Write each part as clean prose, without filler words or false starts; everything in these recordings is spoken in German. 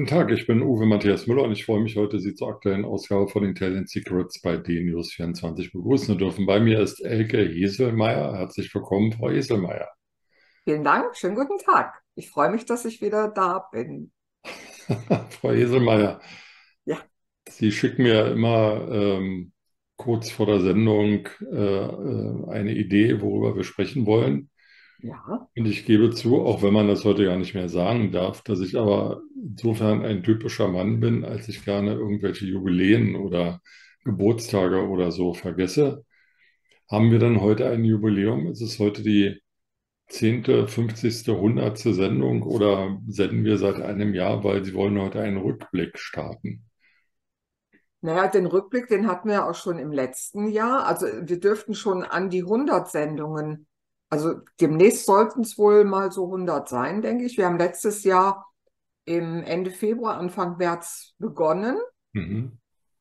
Tag, ich bin Uwe Matthias Müller und ich freue mich heute, Sie zur aktuellen Ausgabe von Italian Secrets bei DNews24 begrüßen zu dürfen. Bei mir ist Elke Heselmeier. Herzlich willkommen, Frau Heselmeier. Vielen Dank, schönen guten Tag. Ich freue mich, dass ich wieder da bin. Frau Heselmeier, Ja, Sie schicken mir immer kurz vor der Sendung eine Idee, worüber wir sprechen wollen. ja. Und ich gebe zu, auch wenn man das heute gar nicht mehr sagen darf, dass ich aber insofern ein typischer Mann bin, als ich gerne irgendwelche Jubiläen oder Geburtstage oder so vergesse. Haben wir dann heute ein Jubiläum? Ist es heute die 10., 50., 100. Sendung oder senden wir seit einem Jahr, weil Sie wollen heute einen Rückblick starten? Naja, den Rückblick, den hatten wir auch schon im letzten Jahr. Also wir dürften schon an die 100 Sendungen, also demnächst sollten es wohl mal so 100 sein, denke ich. Wir haben letztes Jahr im Ende Februar, Anfang März begonnen. Mhm.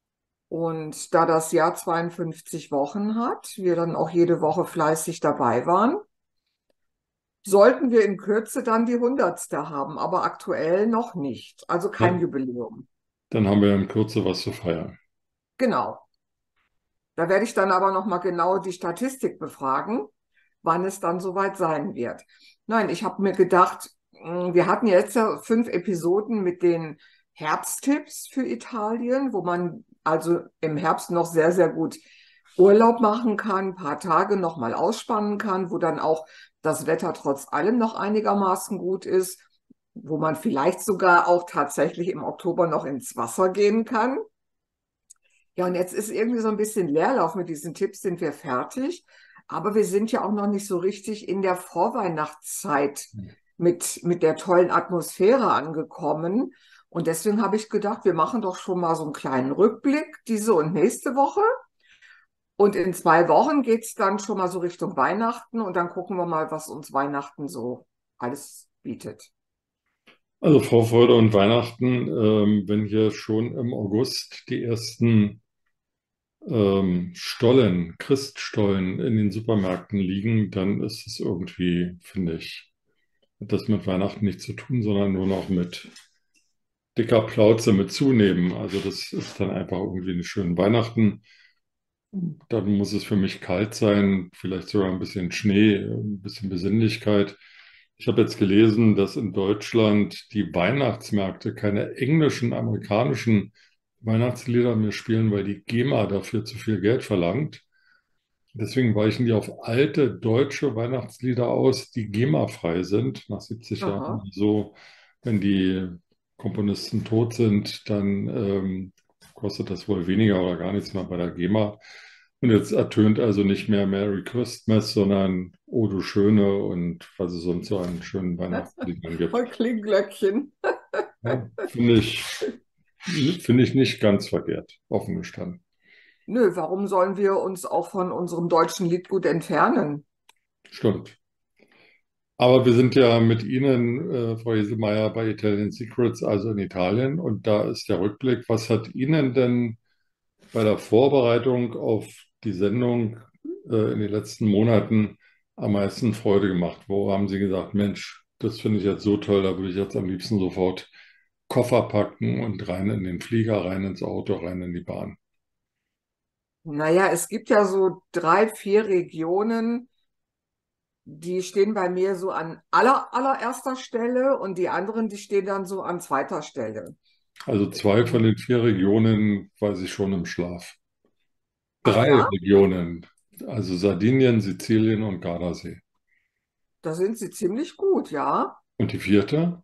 Und da das Jahr 52 Wochen hat, wir dann auch jede Woche fleißig dabei waren, sollten wir in Kürze dann die 100. haben, aber aktuell noch nicht. Also kein Ja, Jubiläum. dann haben wir in Kürze was zu feiern. Genau. Da werde ich dann aber noch mal genau die Statistik befragen, wann es dann soweit sein wird. Nein, ich habe mir gedacht, wir hatten jetzt ja 5 Episoden mit den Herbsttipps für Italien, wo man also im Herbst noch sehr, sehr gut Urlaub machen kann, ein paar Tage noch mal ausspannen kann, wo dann auch das Wetter trotz allem noch einigermaßen gut ist, wo man vielleicht sogar auch tatsächlich im Oktober noch ins Wasser gehen kann. Ja, und jetzt ist irgendwie so ein bisschen Leerlauf mit diesen Tipps, sind wir fertig. Aber wir sind ja auch noch nicht so richtig in der Vorweihnachtszeit mit der tollen Atmosphäre angekommen. Und deswegen habe ich gedacht, wir machen doch schon mal so einen kleinen Rückblick diese und nächste Woche. Und in 2 Wochen geht es dann schon mal so Richtung Weihnachten. Und dann gucken wir mal, was uns Weihnachten so alles bietet. Also Vorfreude und Weihnachten, wenn hier schon im August die ersten Stollen, Christstollen in den Supermärkten liegen, dann ist es irgendwie, finde ich, hat das mit Weihnachten nichts zu tun, sondern nur noch mit dicker Plauze mit zunehmen. Also das ist dann einfach irgendwie eine schöne Weihnachten. Dann muss es für mich kalt sein, vielleicht sogar ein bisschen Schnee, ein bisschen Besinnlichkeit. Ich habe jetzt gelesen, dass in Deutschland die Weihnachtsmärkte keine englischen, amerikanischen Weihnachtslieder mehr spielen, weil die GEMA dafür zu viel Geld verlangt. Deswegen weichen die auf alte deutsche Weihnachtslieder aus, die GEMA-frei sind, nach 70 Jahren. Aha. So, wenn die Komponisten tot sind, dann kostet das wohl weniger oder gar nichts mehr bei der GEMA. Und jetzt ertönt also nicht mehr Merry Christmas, sondern O du Schöne und was es sonst so an schönen Weihnachtsliedern gibt. Und Klingglöckchen. Ja, finde ich nicht ganz verkehrt, offen gestanden. Nö, warum sollen wir uns auch von unserem deutschen Liedgut entfernen? Stimmt. Aber wir sind ja mit Ihnen, Frau Heselmeier, bei Italian Secrets, also in Italien. Und da ist der Rückblick. Was hat Ihnen denn bei der Vorbereitung auf die Sendung in den letzten Monaten am meisten Freude gemacht? Wo haben Sie gesagt, Mensch, das finde ich jetzt so toll, da würde ich jetzt am liebsten sofort Koffer packen und rein in den Flieger, rein ins Auto, rein in die Bahn? Naja, es gibt ja so 3, 4 Regionen, die stehen bei mir so an allererster Stelle und die anderen, die stehen dann so an zweiter Stelle. Also zwei von den 4 Regionen weiß ich schon im Schlaf. Ach 3 ja, Regionen, also Sardinien, Sizilien und Gardasee. da sind sie ziemlich gut, ja. Und die vierte?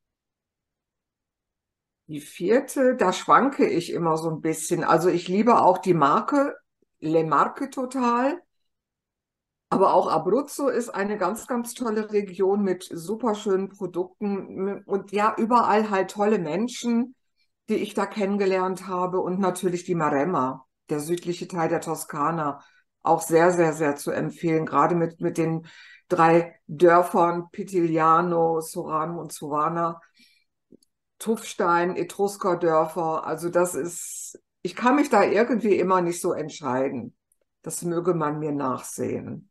Die vierte, da schwanke ich immer so ein bisschen. Also ich liebe auch die Marke, Le Marche total. Aber auch Abruzzo ist eine ganz, ganz tolle Region mit super schönen Produkten und ja, überall halt tolle Menschen, die ich da kennengelernt habe und natürlich die Maremma, der südliche Teil der Toskana, auch sehr, sehr, sehr zu empfehlen, gerade mit den 3 Dörfern Pitigliano, Sorano und Sovana, Tuffstein, Etruskerdörfer. Also das ist, ich kann mich da irgendwie immer nicht so entscheiden. Das möge man mir nachsehen.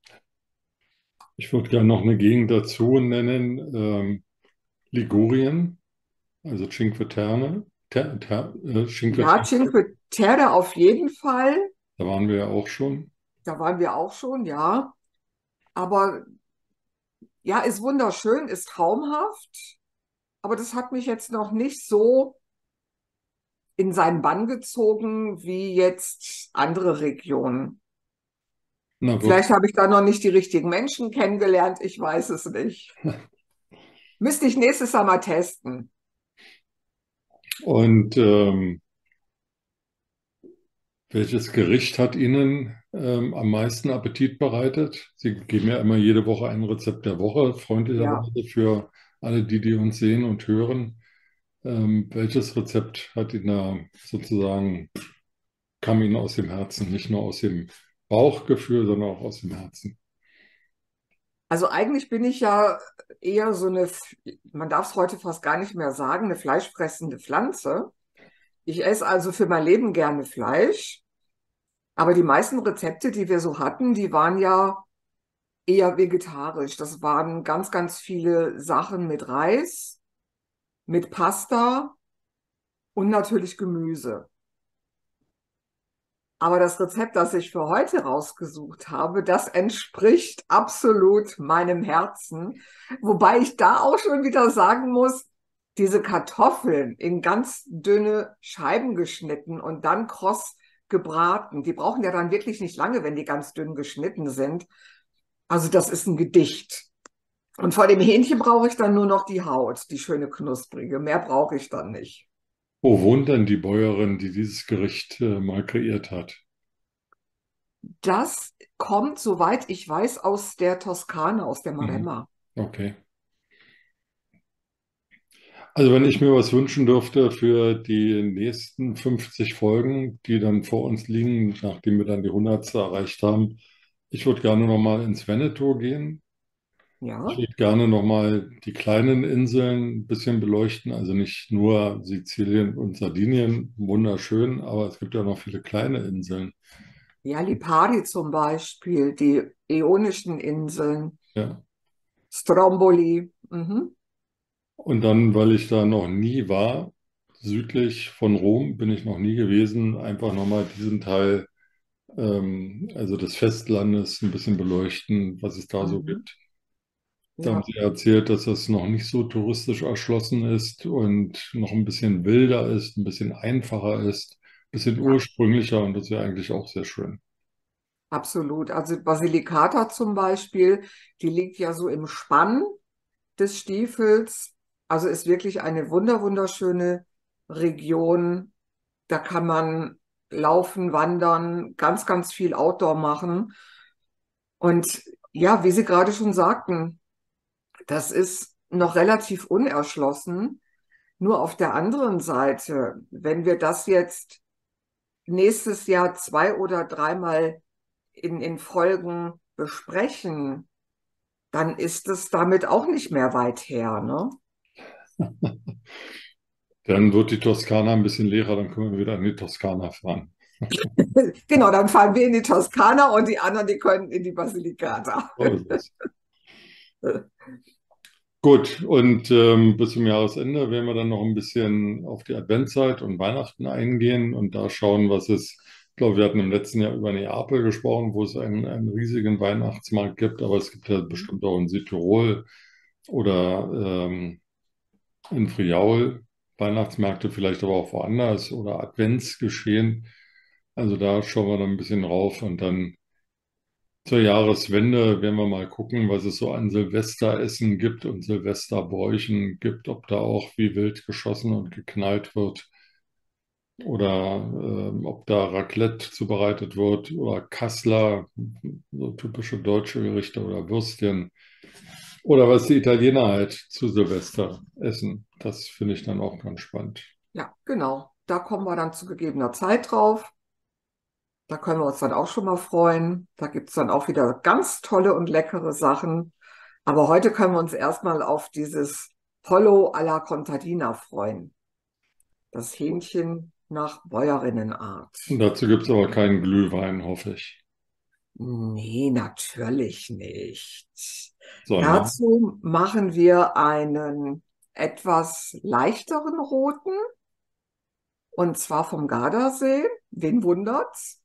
Ich würde gerne noch eine Gegend dazu nennen, Ligurien. Also Cinque Terre, Cinque Ja, Terre, Cinque Terre auf jeden Fall. da waren wir ja auch schon. Da waren wir auch schon, ja. Aber ja, ist wunderschön, ist traumhaft. Aber das hat mich jetzt noch nicht so in seinen Bann gezogen wie jetzt andere Regionen. Na, Vielleicht habe ich da noch nicht die richtigen Menschen kennengelernt, ich weiß es nicht. Müsste ich nächstes Jahr mal testen. und welches Gericht hat Ihnen am meisten Appetit bereitet? Sie geben ja immer jede Woche ein Rezept der Woche, Ja, freundlicherweise für alle, die uns sehen und hören. Welches Rezept hat Ihnen da sozusagen, kam Ihnen aus dem Herzen, nicht nur aus dem Bauchgefühl, sondern auch aus dem Herzen? also eigentlich bin ich ja eher so eine, man darf es heute fast gar nicht mehr sagen, eine fleischfressende Pflanze. Ich esse also für mein Leben gerne Fleisch, aber die meisten Rezepte, die wir so hatten, die waren ja eher vegetarisch. Das waren ganz, ganz viele Sachen mit Reis, mit Pasta und natürlich Gemüse. Aber das Rezept, das ich für heute rausgesucht habe, das entspricht absolut meinem Herzen. Wobei ich da auch schon wieder sagen muss, diese Kartoffeln in ganz dünne Scheiben geschnitten und dann kross gebraten, die brauchen ja dann wirklich nicht lange, wenn die ganz dünn geschnitten sind. Also das ist ein Gedicht. Und vor dem Hähnchen brauche ich dann nur noch die Haut, die schöne knusprige. Mehr brauche ich dann nicht. Wo wohnt denn die Bäuerin, die dieses Gericht mal kreiert hat? Das kommt, soweit ich weiß, aus der Toskana, aus der Mhm. Maremma. Okay. Also wenn ich mir was wünschen dürfte für die nächsten 50 Folgen, die dann vor uns liegen, nachdem wir dann die 100. erreicht haben, ich würde gerne nochmal ins Veneto gehen. Ich Ja, würde gerne nochmal die kleinen Inseln ein bisschen beleuchten, also nicht nur Sizilien und Sardinien, wunderschön, aber es gibt ja noch viele kleine Inseln. ja, Lipari zum Beispiel, die Ionischen Inseln, Ja. Stromboli. Mhm. Und dann, weil ich da noch nie war, südlich von Rom bin ich noch nie gewesen, einfach nochmal diesen Teil, also des Festlandes, ein bisschen beleuchten, was es da so Mhm. gibt. Da haben Ja, Sie erzählt, dass das noch nicht so touristisch erschlossen ist und noch ein bisschen wilder ist, ein bisschen einfacher ist, ein bisschen ja, ursprünglicher und das ist ja eigentlich auch sehr schön. absolut. Also Basilicata zum Beispiel, die liegt ja so im Spann des Stiefels. Also ist wirklich eine wunderschöne Region. Da kann man laufen, wandern, ganz, ganz viel Outdoor machen. Und ja, wie Sie gerade schon sagten, das ist noch relativ unerschlossen. Nur auf der anderen Seite, wenn wir das jetzt nächstes Jahr zwei oder dreimal in Folgen besprechen, dann ist es damit auch nicht mehr weit her, ne? Dann wird die Toskana ein bisschen leerer, dann können wir wieder in die Toskana fahren. Genau, dann fahren wir in die Toskana und die anderen, die können in die Basilicata. So ist es. Gut, und bis zum Jahresende werden wir dann noch ein bisschen auf die Adventszeit und Weihnachten eingehen und da schauen, was es, ich glaube, wir hatten im letzten Jahr über Neapel gesprochen, wo es einen riesigen Weihnachtsmarkt gibt, aber es gibt ja bestimmt auch in Südtirol oder in Friaul Weihnachtsmärkte, vielleicht aber auch woanders oder Adventsgeschehen. Also da schauen wir dann ein bisschen rauf und dann zur Jahreswende werden wir mal gucken, was es so an Silvesteressen gibt und Silvesterbräuchen gibt, ob da auch wie wild geschossen und geknallt wird oder ob da Raclette zubereitet wird oder Kassler, so typische deutsche Gerichte oder Würstchen oder was die Italiener halt zu Silvester essen. Das finde ich dann auch ganz spannend. Ja, genau. Da kommen wir dann zu gegebener Zeit drauf. Da können wir uns dann auch schon mal freuen. Da gibt es dann auch wieder ganz tolle und leckere Sachen. Aber heute können wir uns erstmal auf dieses Pollo alla Contadina freuen. Das Hähnchen nach Bäuerinnenart. Und dazu gibt es aber keinen Glühwein, hoffe ich, Nee, natürlich nicht. sondern Dazu machen wir einen etwas leichteren roten, und zwar vom Gardasee. Wen wundert's?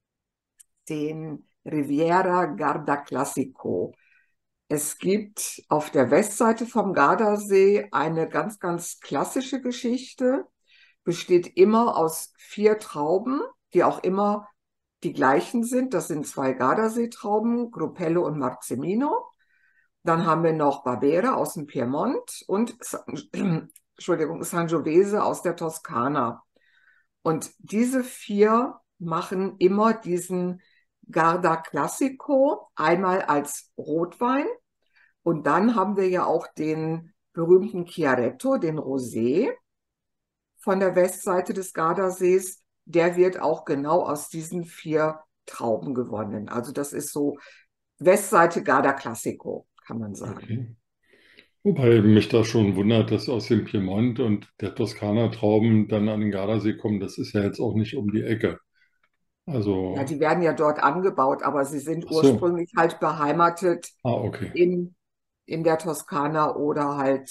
Den Riviera Garda Classico. Es gibt auf der Westseite vom Gardasee eine ganz, ganz klassische Geschichte, besteht immer aus 4 Trauben, die auch immer die gleichen sind. Das sind 2 Gardasee-Trauben, Gruppello und Marzemino. Dann haben wir noch Barbera aus dem Piemont und Entschuldigung, Sangiovese aus der Toskana. Und diese 4 machen immer diesen Garda Classico, einmal als Rotwein. Und dann haben wir ja auch den berühmten Chiaretto, den Rosé von der Westseite des Gardasees. Der wird auch genau aus diesen 4 Trauben gewonnen. Also das ist so Westseite Garda Classico, kann man sagen. Okay. Wobei mich da schon wundert, dass aus dem Piemont und der Toskana Trauben dann an den Gardasee kommen. Das ist ja jetzt auch nicht um die Ecke. Ja, Also, die werden ja dort angebaut, aber sie sind ach so. ursprünglich halt beheimatet Ah, okay. in, in der Toskana oder halt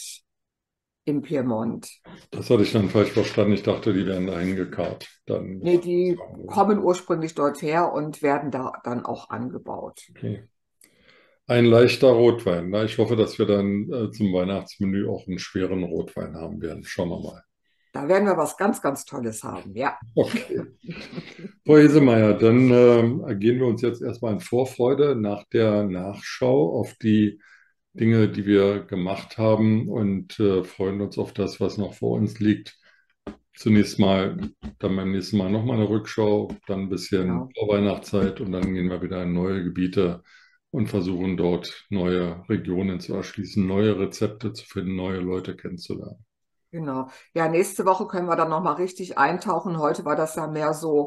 im Piemont. Das hatte ich dann falsch verstanden. Ich dachte, die werden dahin gekarrt. Dann Nee, müsste das die irgendwo. kommen ursprünglich dort her und werden da dann auch angebaut. Okay. Ein leichter Rotwein. Na, ich hoffe, dass wir dann zum Weihnachtsmenü auch einen schweren Rotwein haben werden. Schauen wir mal. Da werden wir was ganz, ganz Tolles haben, ja. Okay. Frau Hesemeyer, dann ergehen wir uns jetzt erstmal in Vorfreude nach der Nachschau auf die Dinge, die wir gemacht haben und freuen uns auf das, was noch vor uns liegt. Zunächst mal, dann beim nächsten Mal nochmal eine Rückschau, dann ein bisschen Genau, Vorweihnachtszeit und dann gehen wir wieder in neue Gebiete und versuchen dort neue Regionen zu erschließen, neue Rezepte zu finden, neue Leute kennenzulernen. genau. Ja, nächste Woche können wir dann nochmal richtig eintauchen. Heute war das ja mehr so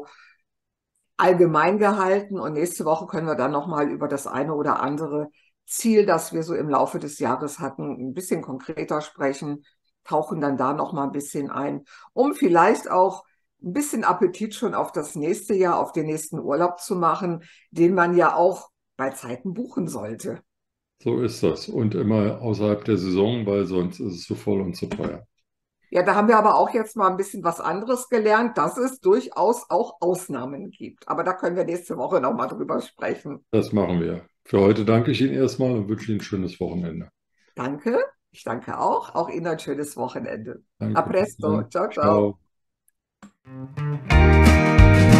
allgemein gehalten und nächste Woche können wir dann nochmal über das eine oder andere Ziel, das wir so im Laufe des Jahres hatten, ein bisschen konkreter sprechen, tauchen dann da nochmal ein bisschen ein, um vielleicht auch ein bisschen Appetit schon auf das nächste Jahr, auf den nächsten Urlaub zu machen, den man ja auch bei Zeiten buchen sollte. So ist das. Und immer außerhalb der Saison, weil sonst ist es zu voll und zu teuer. Ja, da haben wir aber auch jetzt mal ein bisschen was anderes gelernt, dass es durchaus auch Ausnahmen gibt. Aber da können wir nächste Woche nochmal drüber sprechen. Das machen wir. Für heute danke ich Ihnen erstmal und wünsche Ihnen ein schönes Wochenende. Danke, ich danke auch. Auch Ihnen ein schönes Wochenende. A Danke. Bis presto. dann. Ciao, ciao. Ciao.